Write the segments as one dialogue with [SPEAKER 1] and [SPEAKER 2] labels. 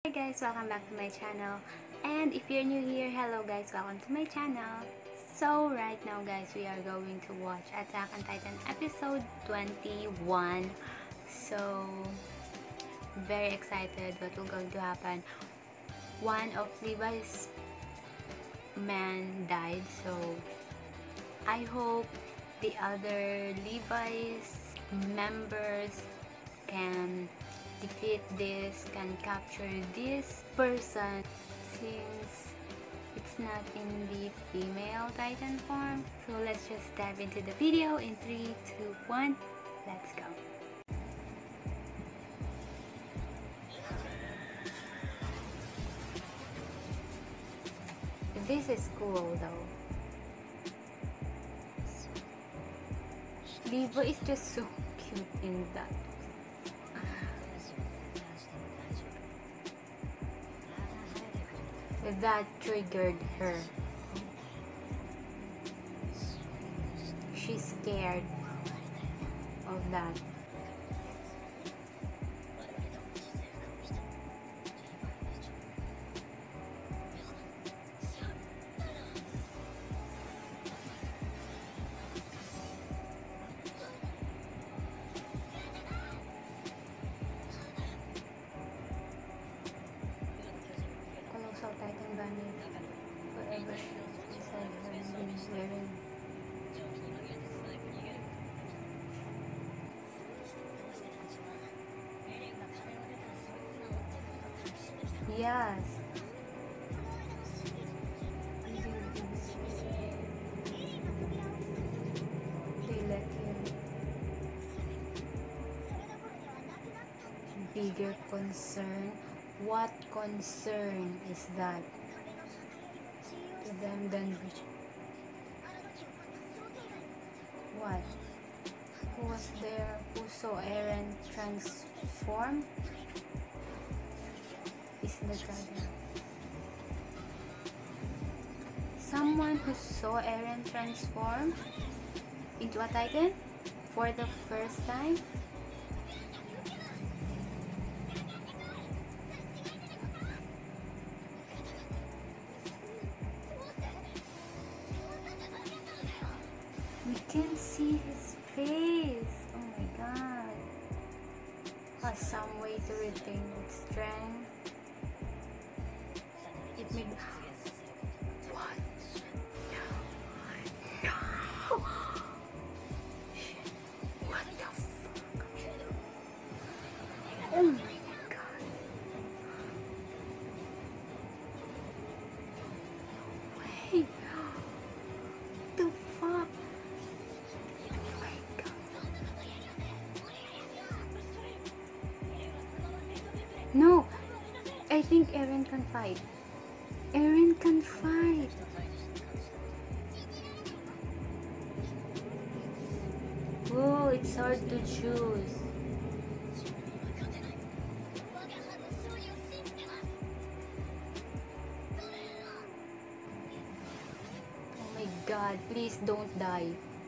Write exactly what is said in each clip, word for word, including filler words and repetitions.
[SPEAKER 1] Hi guys, welcome back to my channel. And if you're new here, hello guys, welcome to my channel. So right now guys, we are going to watch Attack on Titan episode twenty-one. So very excited what will going to happen. One of Levi's men died, so I hope the other Levi's members can defeat this, can capture this person, since it's not in the female Titan form. So let's just dive into the video in three, two, one, let's go. This is cool though. Levi is just so cute in that. That triggered her. She's scared of that. Colossal Titan Banner forever beside her been wearing. Yes. They let him. Bigger concern. What concern is that to them than what? Who was there who saw Eren transform? Is the dragon. Someone who saw Eren transform into a Titan for the first time? We can see his face. Oh my god. Has some way to retain its strength. It may be. What? No. No. What the fuck? Oh my god. No way. The fuck? No, I think Eren can fight. Eren can fight. Whoa, it's hard to choose. Oh my god, please don't die.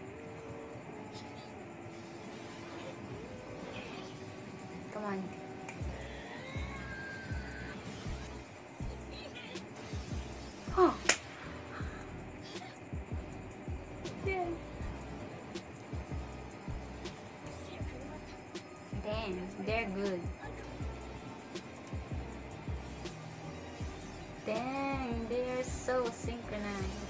[SPEAKER 1] Come on. Oh. Yes. Damn, they're good. Dang, they're so synchronized.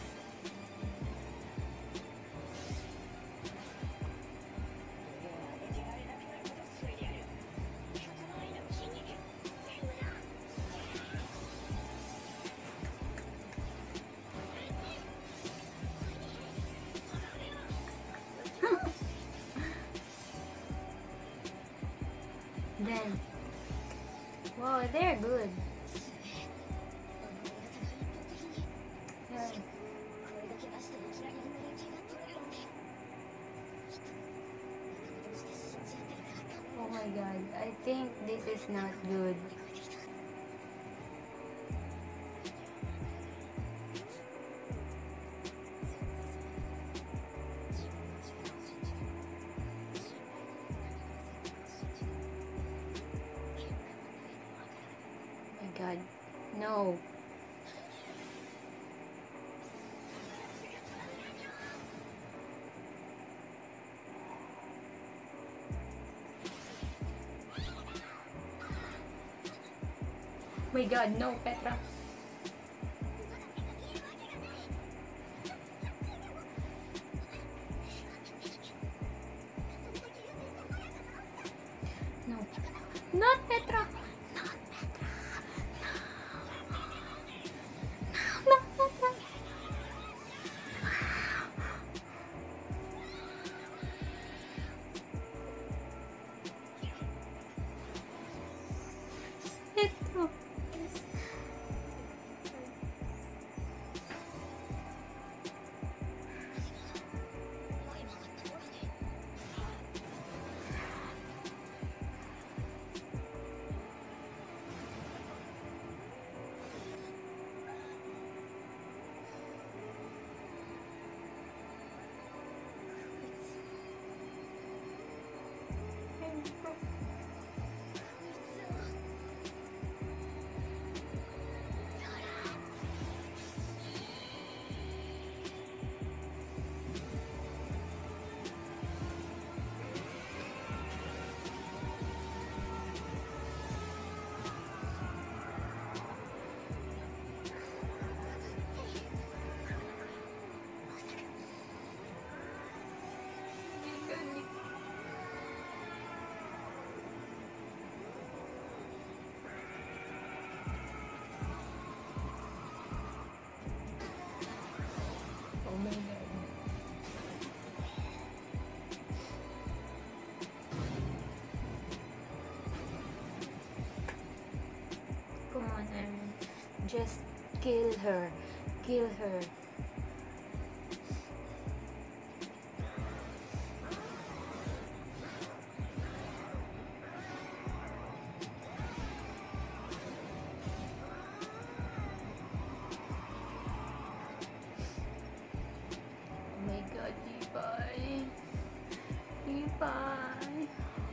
[SPEAKER 1] Then, wow, they're good. Yeah. Oh my god, I think this is not good. god. No. My god, no, Petra. No. Not Petra. Not Petra. No. Not Petra. Petra. Oh my god. Come on, Aaron. Just kill her. Kill her. Oh my god, Levi. Levi.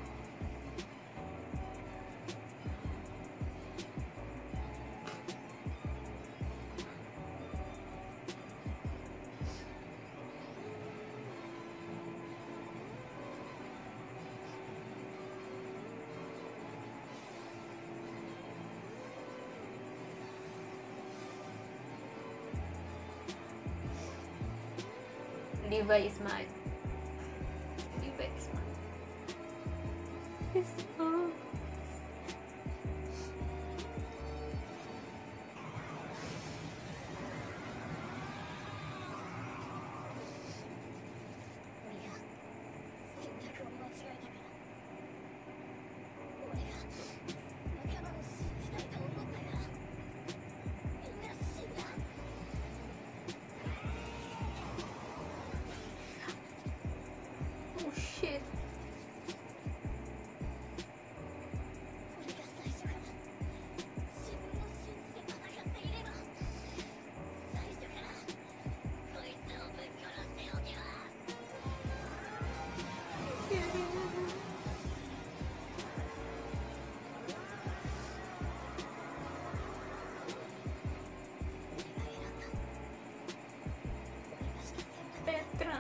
[SPEAKER 1] Levi is mad. Levi is mad. He's so... Oh shit. Petra.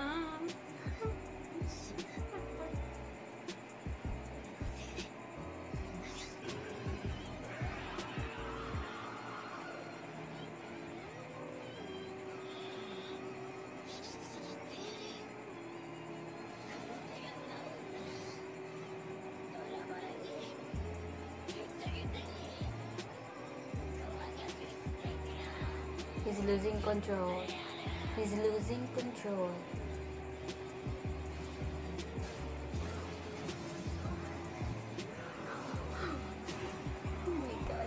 [SPEAKER 1] He's losing control. He's losing control. Oh my god.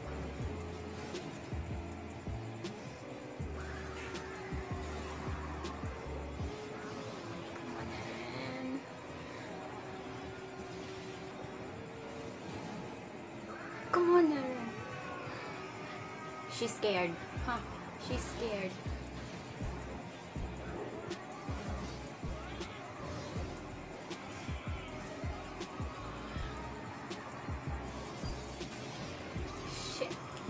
[SPEAKER 1] Come on, Aaron. Come on, Aaron. She's scared. Huh? She's scared. Shit.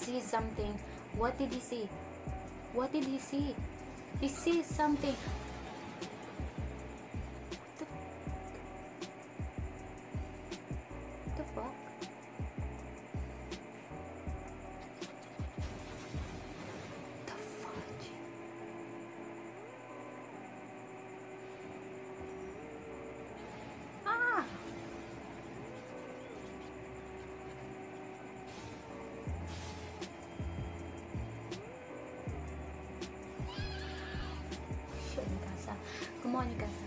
[SPEAKER 1] sees something. What did he see? What did he see? He sees something. What the, what the fuck? The fudge. Ah! Shit, Mikasa. Come on, Mikasa.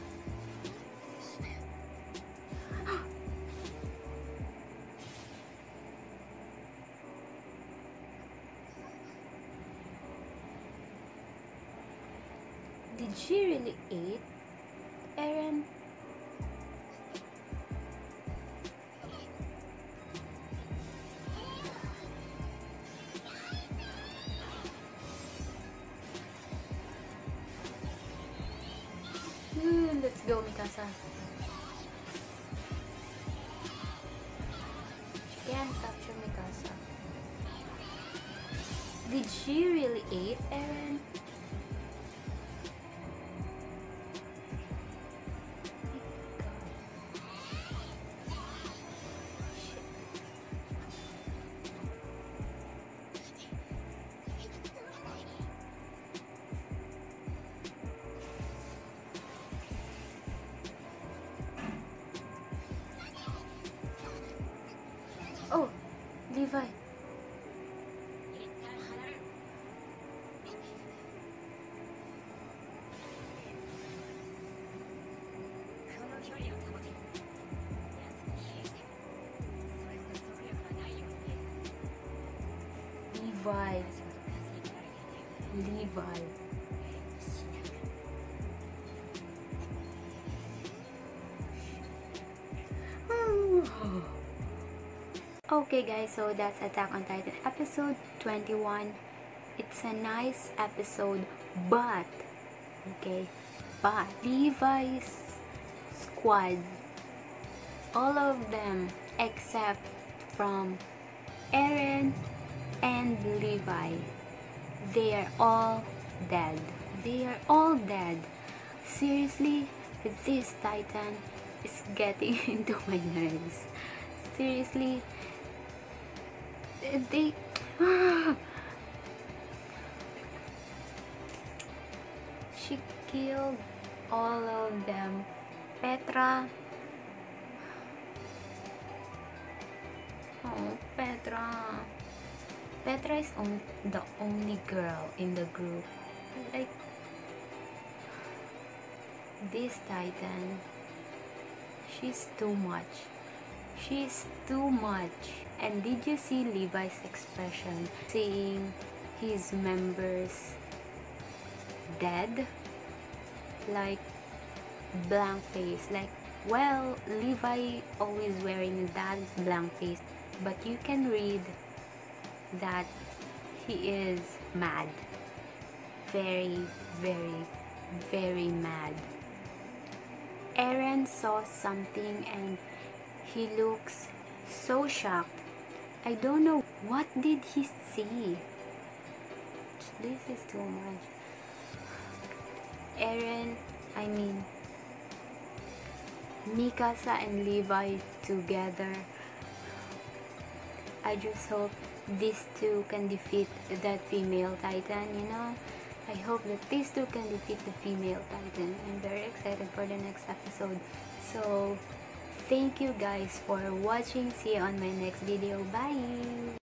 [SPEAKER 1] Did she really eat Eren? Ooh, let's go, Mikasa. She can't capture Mikasa. Did she really eat Eren? Oh, Levi. Levi. Levi. Okay guys, so that's Attack on Titan episode twenty-one. It's a nice episode, but okay, but Levi's squad, all of them except from Eren and Levi, they are all dead. They are all dead. Seriously, this Titan is getting into my nerves. Seriously, they she killed all of them. Petra, oh Petra, Petra is on, the only girl in the group. Like this Titan, she's too much. She's too much. And did you see Levi's expression seeing his members dead? Like blank face. Like, well, Levi always wearing that blank face, but you can read that he is mad. Very, very, very mad. Eren saw something and he looks so shocked. I don't know, what did he see? This is too much. Eren, I mean Mikasa and Levi together. I just hope these two can defeat that female Titan, you know. I hope that these two can defeat the female Titan. I'm very excited for the next episode. So thank you guys for watching. See you on my next video. Bye!